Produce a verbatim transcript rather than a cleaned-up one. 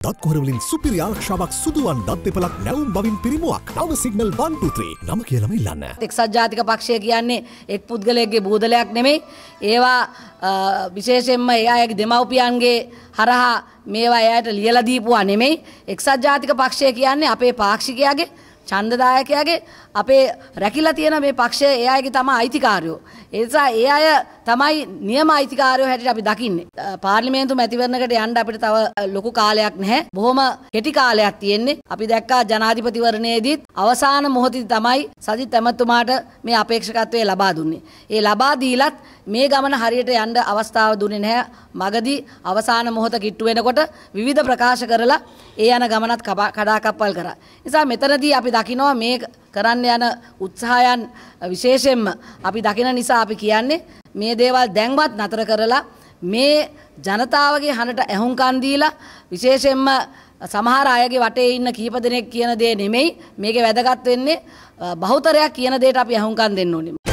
දත් කොහර වලින් සුපිරි ආරක්ෂාවක් සුදුවන් දත් දෙපළක් නැවුම් බවින් පිරිමුවක්. නව සිග්නල් one two three නම කියලාම ඉල්ලන්න. එක්සත් ජාතික පක්ෂය කියන්නේ එක් පුද්ගලයෙක්ගේ බූදලයක් නෙමෙයි. ඒවා විශේෂයෙන්ම ඒ අයගේ දෙමව්පියන්ගේ හරහා මේවා එයාට ලියලා දීපුවා නෙමෙයි. එක්සත් ජාතික පක්ෂය කියන්නේ අපේ පාක්ෂිකයාගේ ඡන්දදායකයාගේ අපේ රැකිලා තියෙන මේ පක්ෂය ඒ අයගේ තමයි අයිතිකාරයෝ. ඒ නිසා ඒ අය තමයි නියම අයිතිකාරයෝ හැටියට අපි දකින්නේ. පාර්ලිමේන්තු මැතිවරණයකට යන්න අපිට තව ලොකු කාලයක් නැහැ. බොහොම කෙටි කාලයක් තියෙන්නේ. අපි දැක්කා ජනාධිපතිවරණයේදීත් අවසාන මොහොතේ තමයි සජිත් ඇමතුමාට මේ අපේක්ෂකත්වය ලබා දුන්නේ. ඒ ලබා දීලත් මේ ගමන හරියට යන්න අවස්ථාව දුන්නේ නැහැ. මගදී අවසාන මොහොත කිට්ටු වෙනකොට විවිධ ප්‍රකාශ කරලා ඒ යන ගමනත් කඩාකප්පල් කරා. නිසා මෙතනදී අපි දකිනවා මේ කරන්න යන උත්සාහයන් විශේෂයෙන්ම අපි දකින නිසා අපි කියන්නේ මේ දේවල් දැන්වත් නතර කරලා මේ ජනතාවගේ හඬට ඇහුම්කන් දීලා විශේෂයෙන්ම සමහර අයගේ වටේ ඉන්න කීප දෙනෙක් කියන දේ නෙමෙයි මේකේ වැදගත් වෙන්නේ බහුතරයක් කියන දේට අපි ඇහුම්කන් දෙන්න ඕනේ.